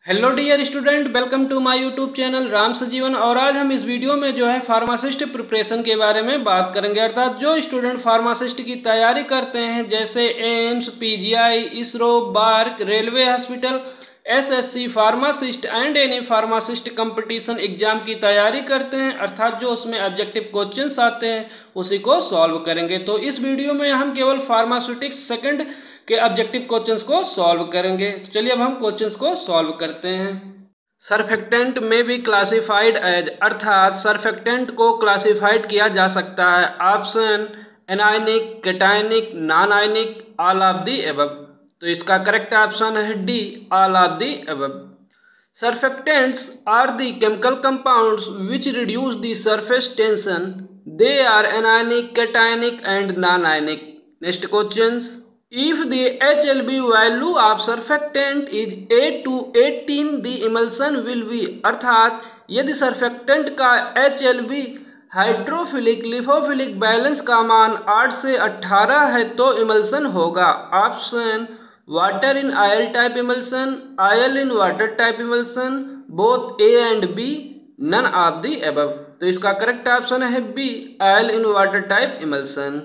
Hello dear student, welcome to my YouTube channel Ram Sajivan. और आज हम इस वीडियो में जो है फार्मासिस्ट प्रिपरेशन के बारे में बात करेंगे। अर्थात जो स्टूडेंट फार्मासिस्ट की तैयारी करते हैं, जैसे AIIMS, PGI, ISRO, BARC, railway hospital, SSC pharmacist and any pharmacist competition exam की तैयारी करते हैं, अर्थात जो उसमें ऑब्जेक्टिव क्वेश्चंस आते हैं उसी को सॉल्व करेंगे। तो इस वीडियो में हम केवल फार्मास्यूटिक्स सेकंड के ऑब्जेक्टिव क्वेश्चंस को सॉल्व करेंगे। तो चलिए अब हम क्वेश्चंस को सॉल्व करते हैं। सरफेक्टेंट में भी क्लासिफाइड एज, अर्थात सरफेक्टेंट को क्लासिफाइड किया जा सकता है। Option anionic, cationic, non ionic, all of the above. तो इसका करेक्ट ऑप्शन है D, all of the above. Surfactants are the chemical compounds which reduce the surface tension. They are anionic, cationic and non ionic. Next questions. If the HLB value of surfactant is 8 to 18, the emulsion will be, अर्थात यदि surfactant का HLB hydrophilic लिफोफिलिक balance का मान 8 से 18 है तो emulsion होगा। Option water in oil type emulsion, oil in water type emulsion, both A and B, none of the above. तो इसका करेक्ट ऑप्शन है B, oil in water type emulsion.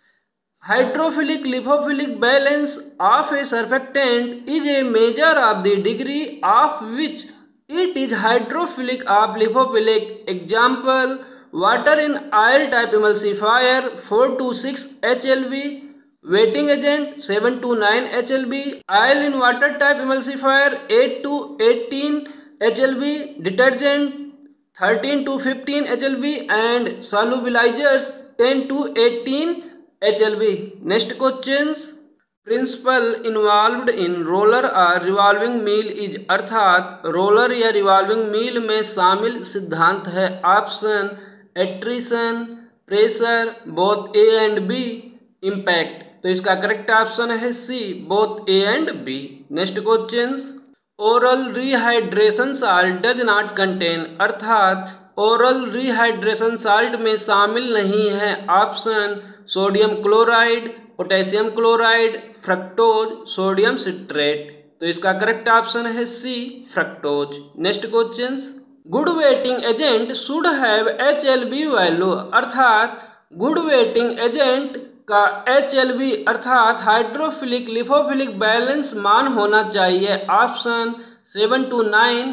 Hydrophilic lipophilic balance of a surfactant is a measure of the degree of which it is hydrophilic or lipophilic. Example: water in oil type emulsifier 4 to 6 HLB, wetting agent 7 to 9 HLB, oil in water type emulsifier 8 to 18 HLB, detergent 13 to 15 HLB and solubilizers 10 to 18 HLB. Next questions. Principle involved in roller or revolving mill is, अर्थात roller या revolving mill में शामिल सिद्धांत है। Option attrition, pressure, both A and B, impact. तो इसका correct option है C, both A and B. Next questions. Oral rehydration salt does not contain, अर्थात ओरल रिहाइड्रेशन साल्ट में शामिल नहीं है। Option sodium chloride, potassium chloride, fructose, sodium citrate. तो इसका करेक्ट ऑप्शन है C, fructose. Next questions. Good wetting agent should have HLB value, अर्थात good wetting agent का HLB अर्थात हाइड्रोफिलिक लिपोफिलिक बैलेंस मान होना चाहिए। Option 7 to 9,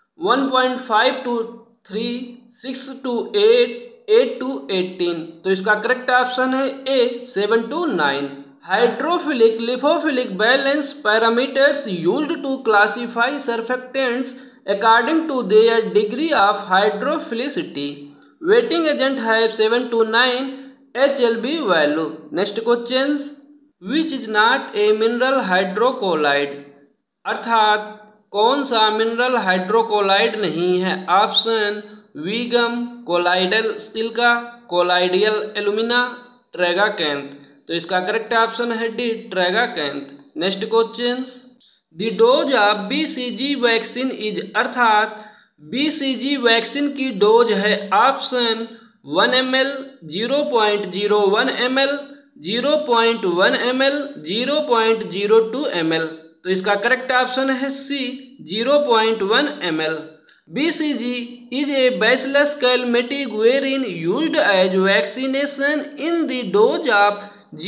1.5 to 3, 6 to 8, 8 to 18। तो इसका करेक्ट ऑप्शन है A, 7 to 9। Hydrophilic lipophilic balance parameters used to classify surfactants according to their degree of hydrophilicity. Wetting agent have 7 to 9 HLB value. Next questions. Which is not a mineral hydrocolloid, अर्थात कौन सा mineral hydrocolloid नहीं है। Option Veegum, colloidal silica, colloidal alumina, tragacanth. तो इसका correct option है D, tragacanth. Next questions. The dose of BCG vaccine is, अर्थात BCG vaccine की डोज है। Option 1 ml, 0.01 ml, 0.1 ml, 0.02 ml। तो इसका करेक्ट ऑप्शन है C, 0.1 ml। BCG is a bacillus calmatic wherein used as vaccination in the dose of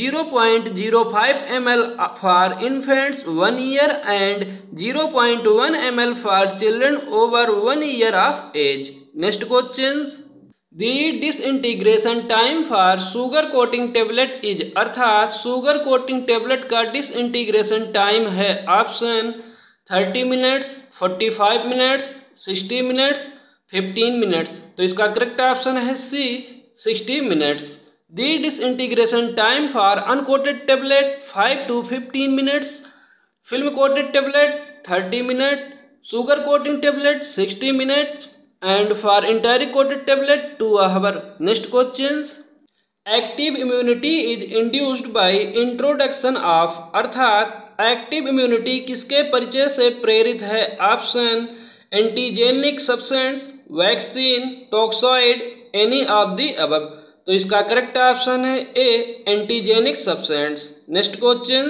0.05 ml for infants 1 year and 0.1 ml for children over 1 year of age. Next questions. The disintegration time for sugar coating tablet is, अर्थात sugar coating tablet का disintegration time है। Option 30 minutes, 45 minutes, 60 minutes, 15 minutes. तो इसका correct option है C, 60 minutes. The disintegration time for uncoated tablet 5 to 15 minutes, film coated tablet 30 minute, sugar coating tablet 60 minutes and for enteric coated tablet 2 hour. Next questions. Active immunity is induced by introduction of, अर्थात active immunity किसके परिचय से प्रेरित है। Option antigenic substance, vaccine, toxoid, any of the above. तो इसका correct option है A, antigenic substance. Next questions.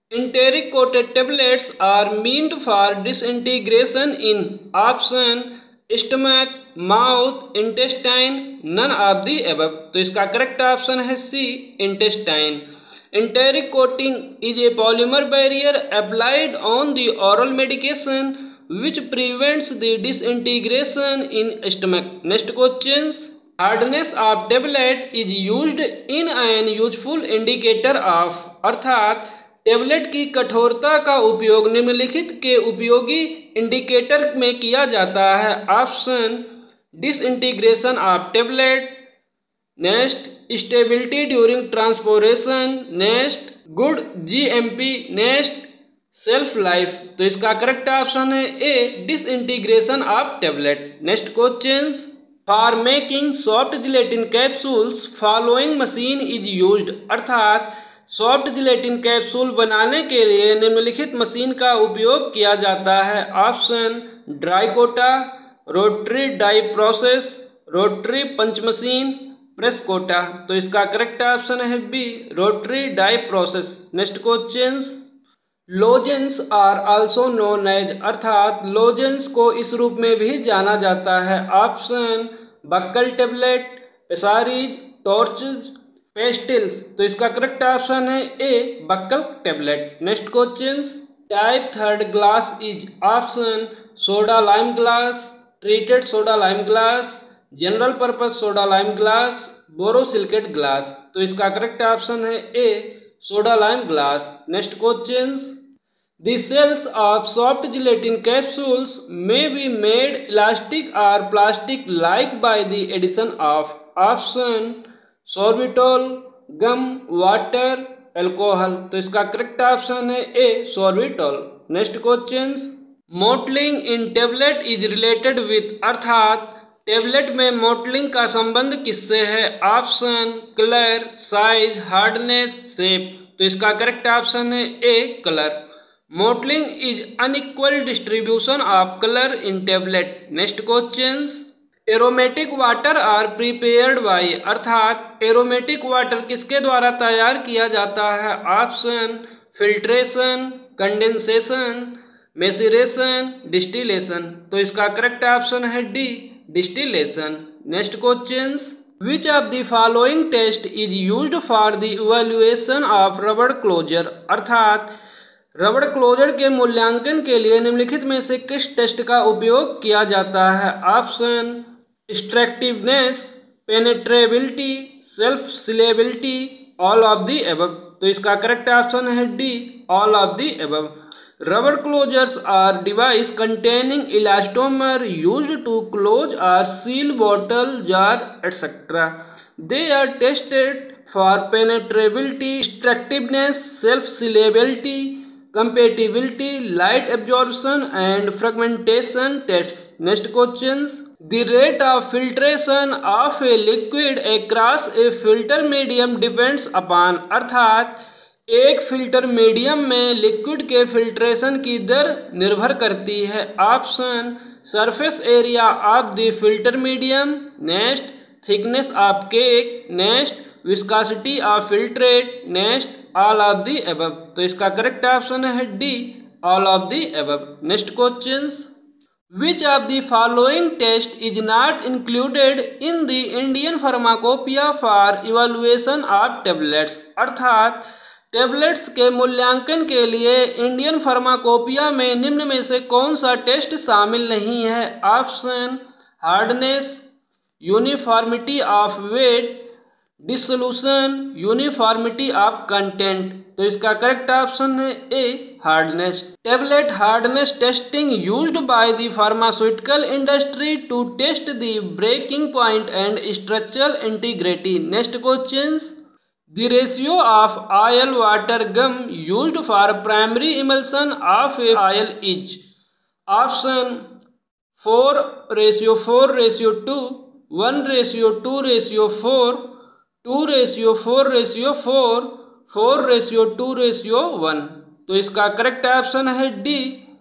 Enteric coated tablets are meant for disintegration in option stomach, mouth, intestine, none of the above। तो इसका correct option है C, intestine। Enteric coating is a polymer barrier applied on the oral medication which prevents the disintegration in stomach। Next questions। Hardness of tablet is used in an useful indicator of, अर्थात tablet की कठोरता का उपयोग निम्नलिखित के उपयोगी indicator में किया जाता है। Option disintegration of tablet, next stability during transportation, next good GMP, next shelf life. तो इसका करेक्ट ऑप्शन है A, disintegration of tablet. Next questions. For making soft gelatin capsules following machine is used, अर्थात soft gelatin capsule बनाने के लिए निम्नलिखित machine का उपयोग किया जाता है। Option dry coater, rotary die process, rotary punch machine, press coater. तो इसका करेक्ट ऑप्शन है B, rotary die process. Next questions. Lozenges are also known as, अर्थात लोजेंस को इस रूप में भी जाना जाता है। Option buccal tablet, pessaries, troches, pastilles. तो इसका करेक्ट ऑप्शन है A, buccal tablet. Next questions. Type third glass is, option soda lime glass, treated soda lime glass, general purpose soda lime glass, borosilicate glass. तो इसका correct option है A, soda lime glass. Next questions. The cells of soft gelatin capsules may be made elastic or plastic-like by the addition of, option sorbitol, gum, water, alcohol। तो इसका correct option है A, sorbitol। Next questions. Mottling in tablet is related with, अर्थात tablet में mottling का संबंध किससे है। Option colour, size, hardness, shape. तो इसका करेक्ट ऑप्शन है A, colour. Mottling is unequal distribution of colour in tablet. Next questions. Aromatic water are prepared by, अर्थात एरोमेटिक वाटर किसके द्वारा तैयार किया जाता है। Option filtration, condensation, maceration, distillation. तो इसका करेक्ट ऑप्शन है D, distillation. Next questions. Which of the following test is used for the evaluation of rubber closure, अर्थात रबड़ क्लोजर के मूल्यांकन के लिए निम्नलिखित में से किस टेस्ट का उपयोग किया जाता है। Option extractiveness, penetrability, self sealability, all of the above. तो इसका करेक्ट ऑप्शन है D, all of the above. Rubber closures are device containing elastomer used to close और seal bottle, jar etcetera. They are tested for penetrability, extractiveness, self sealability, compatibility, light absorption and fragmentation tests। Next questions। The rate of filtration of a liquid across a filter medium depends upon, अर्थात एक filter medium में liquid के filtration की दर निर्भर करती है। Option surface area of the filter medium, next thickness of cake, next viscosity of filtrate, next all of the above. तो इसका करेक्ट ऑप्शन है D, all of the above. Next questions. Which of the following test is not included in the Indian pharmacopoeia for evaluation of tablets, अर्थात tablets के मूल्यांकन के लिए Indian pharmacopoeia में निम्न में से कौन सा टेस्ट शामिल नहीं है। Option hardness, uniformity of weight, dissolution, uniformity of content. तो इसका करेक्ट ऑप्शन है A, hardness. Tablet hardness testing used by the pharmaceutical industry to test the breaking point and structural integrity. Next questions. The ratio of oil water gum used for primary emulsion of a oil is. Option 4:4:2, 1:2:4, 2:4:4, 4:2:1। तो इसका correct option है D,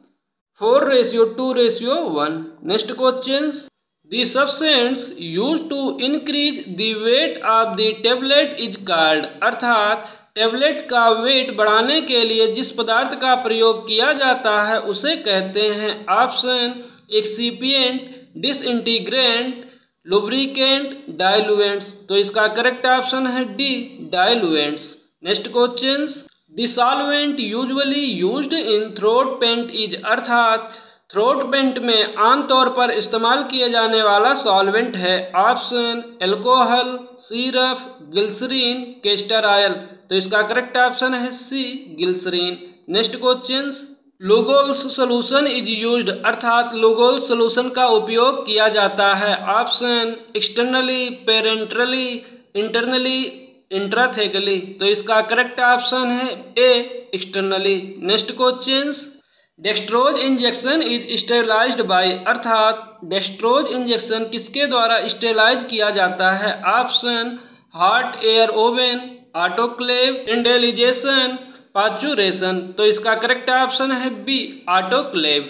4:2:1। Next questions. The substance used to increase the weight of the tablet is called, अर्थात tablet का weight बढ़ाने के लिए जिस पदार्थ का प्रयोग किया जाता है उसे कहते हैं option excipient, disintegrant, lubricant, diluents. तो इसका करेक्ट ऑप्शन है D, diluents. Next question, the solvent usually used in throat paint is, अर्थात थ्रोट पेंट में आमतौर पर इस्तेमाल किए जाने वाला सॉल्वेंट है option alcohol, syrup, glycerin, castor oil. तो इसका करेक्ट ऑप्शन है C, glycerin. Next question, Lugol's solution is used, अर्थात लुगोल्स सॉल्यूशन का उपयोग किया जाता है ऑप्शन एक्सटर्नली, पेरेंट्रली, इंटरनली, इंट्राथेकली। तो इसका करेक्ट ऑप्शन है A, externally. Next question, dextrose injection is sterilised by, अर्थात डेक्सट्रोज इंजेक्शन किसके द्वारा स्टेरिलाइज किया जाता है option hot air oven, autoclave, tyndallisation, pasteurisation. तो इसका करेक्ट ऑप्शन है B, autoclave.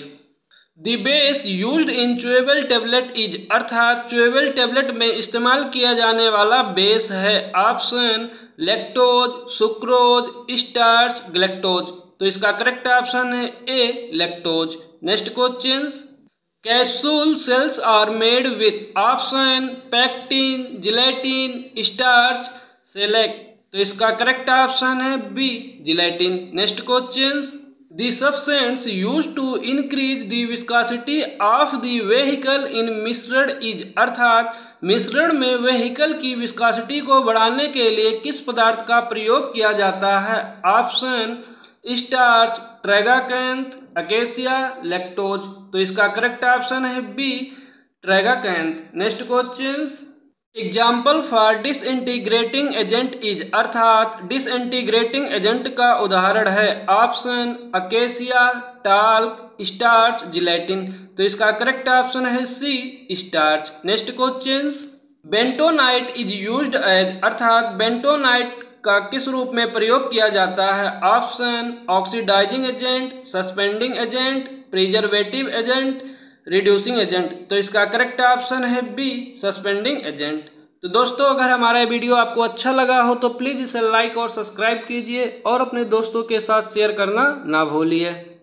The base used in chewable tablet is, अर्थात च्यूएबल टैबलेट में इस्तेमाल किया जाने वाला बेस है option lactose, sucrose, starch, galactose. तो इसका करेक्ट ऑप्शन है A, lactose. Next question, capsule sales are made with option pectin, gelatin, starch, select. तो इसका करेक्ट ऑप्शन है B, gelatin. Next question, the substance used to increase the viscosity of the vehicle in मिश्रण is, अर्थात मिश्रण में vehicle की viscosity को बढ़ाने के लिए किस पदार्थ का प्रयोग किया जाता है option starch, tragacanth, acacia, lactose. तो इसका करेक्ट ऑप्शन है B, tragacanth. Next question, example for disintegrating agent is, अर्थात डिसइंटीग्रेटिंग एजेंट का उदाहरण है option acacia, talc, starch, gelatin. तो इसका करेक्ट ऑप्शन है C, starch. Next question, bentonite is used as, अर्थात बेंटोनाइट का किस रूप में प्रयोग किया जाता है option oxidizing agent, suspending agent, preservative agent, reducing agent. तो इसका करेक्ट ऑप्शन है बी, सस्पेंडिंग एजेंट। तो दोस्तों, अगर हमारा वीडियो आपको अच्छा लगा हो तो प्लीज़ इसे लाइक और सब्सक्राइब कीजिए और अपने दोस्तों के साथ शेयर करना ना भूलिए।